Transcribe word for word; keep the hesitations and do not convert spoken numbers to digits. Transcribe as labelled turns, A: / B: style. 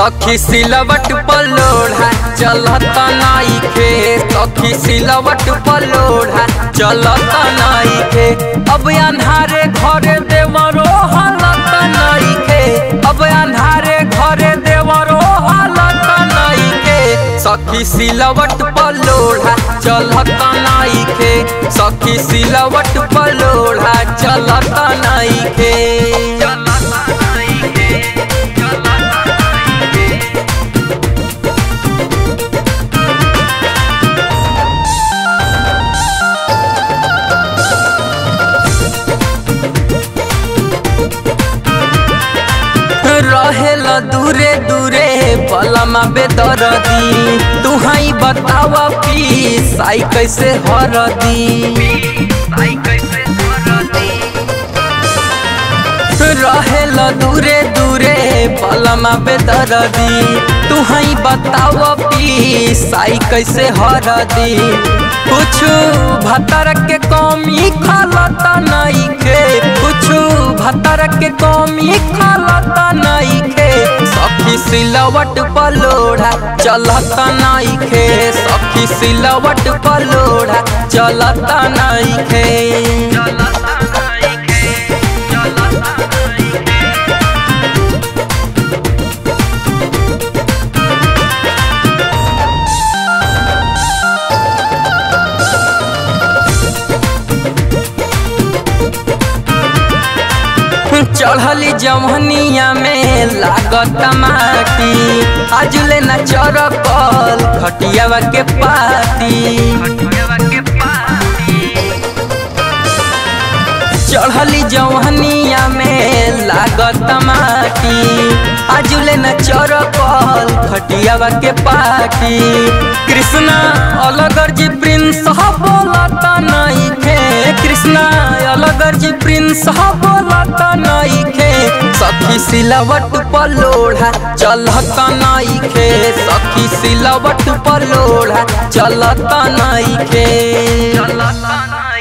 A: सखी सिलवट पलोढ़ा चलत नाइखे। सखी सिलवट पलोढ़ा चलत नाइखे। अब अन्हारे घरे देवरो हालत नाइखे। अब अन्हारे घरे देवरो हालत नाइखे। सखी सिलवट पलोढ़ा चलत नाइखे। सखी सिलवट पलोढ़ा चलत नाइखे। रहेला दूरे दूरे पलमा बेदरदी। तुहाई बतावा पीसाई कैसे हरदी। रहेला दूरे दूरे पलमा बेदरदी। तुहाई बतावा पीसाई कैसे हरदी। कुछ भतर के कमी खलत नइखे। कुछ भतर के कमी खलत नइखे। सखी सिलवट पलोढ़ा चलत नइखे। सखी सिलवट पलोढ़ा चलत नइखे। चढ़ली जमहनिया में लागत माटी। आजुले न चरकल खटियावा के पाती। चढ़ली जमहनिया में लागत माटी। आजुले न चरकल खटियावा के पाटी। कृष्णा अलगर जी प्रिंस बोलत नइखे। कृष्णा अलगर जी प्रिंस बोलत नइखे। सखी सिलवट पलोढ़ा चलत नइखे। सखी सिलवट पलोढ़ा चलत नइखे।